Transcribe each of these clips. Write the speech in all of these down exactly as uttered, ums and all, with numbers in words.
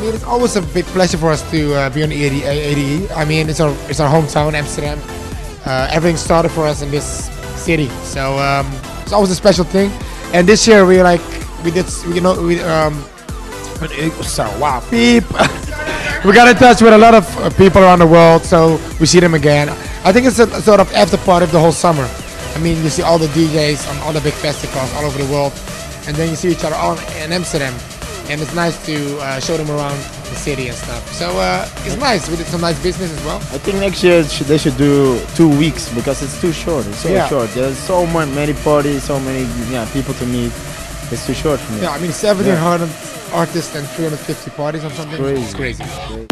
mean, it's always a big pleasure for us to uh, be on A D E. I mean, it's our it's our hometown, Amsterdam. Uh, everything started for us in this city, so um, it's always a special thing. And this year we like we did we you know we um so wow beep. We got in touch with a lot of uh, people around the world, so we see them again. I think it's a sort of after party of the whole summer. I mean, you see all the D Js on all the big festivals all over the world, and then you see each other all in Amsterdam, and it's nice to uh, show them around the city and stuff. So uh, it's nice. We did some nice business as well. I think next year should, they should do two weeks because it's too short. It's so Yeah. short. There's so much, many parties, so many yeah people to meet. It's too short for me. Yeah, I mean, seventeen hundred artists and three hundred fifty parties or something. Crazy. It's crazy.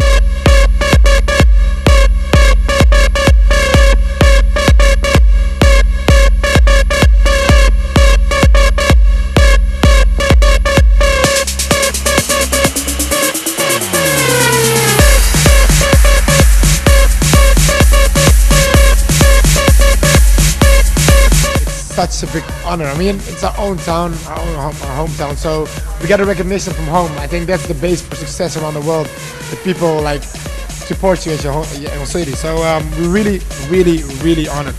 Such a big honor. I mean, it's our own town, our own home, our hometown. So we get a recognition from home. I think that's the base for success around the world. That people like support you at your home, your own city. So um, we're really, really, really honored.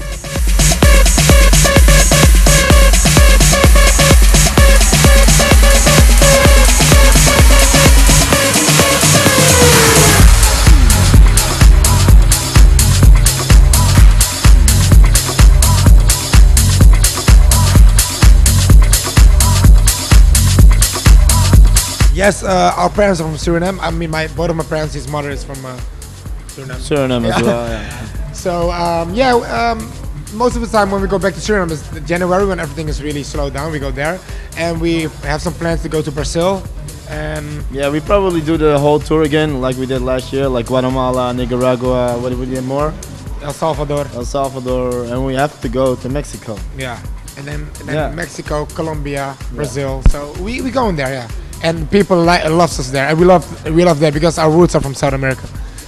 Yes, uh, our parents are from Suriname. I mean, my both of my parents, his mother is from uh, Suriname. Suriname as Yeah. well. Yeah. So um, yeah, um, most of the time when we go back to Suriname is January when everything is really slowed down. We go there, and we have some plans to go to Brazil. And Yeah, we probably do the whole tour again, like we did last year, like Guatemala, Nicaragua, what did we did more? El Salvador. El Salvador, and we have to go to Mexico. Yeah, and then, and then Yeah. Mexico, Colombia, Brazil. So we we going there, yeah. And people like loves us there, and we love we love that because our roots are from South America.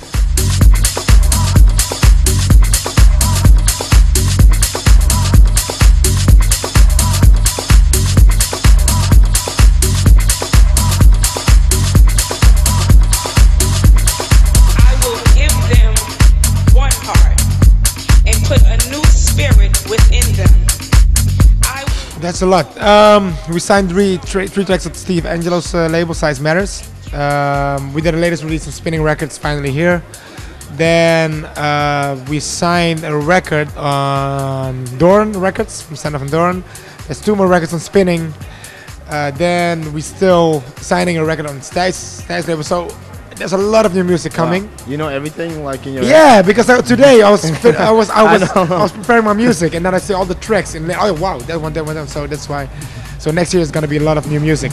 I will give them one heart and put a new spirit within them. I will That's a lot. Um, we signed three, tra- three tracks at Steve Angelo's uh, label, Size Matters. Um, we did the latest release on Spinning Records, finally here. Then uh, we signed a record on Doran Records, from Son of and Doran. There's two more records on Spinning. Uh, then we still signing a record on Stijs, Stijs label. So there's a lot of new music coming. Wow. You know everything like in your Yeah, because uh, today I was fit, I was I I was know. I, was preparing my music, and then I see all the tracks and then, oh wow, that one, that one, that one. So that's why. So next year is gonna be a lot of new music.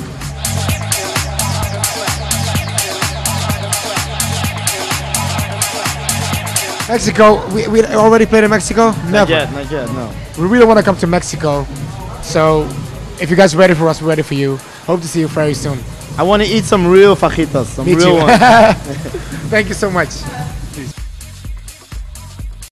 Mexico, we, we already played in Mexico. Not Never. yet, not yet, no. We really want to come to Mexico. So if you guys are ready for us, we're ready for you. Hope to see you very soon. I want to eat some real fajitas, some Me real too. ones. Thank you so much.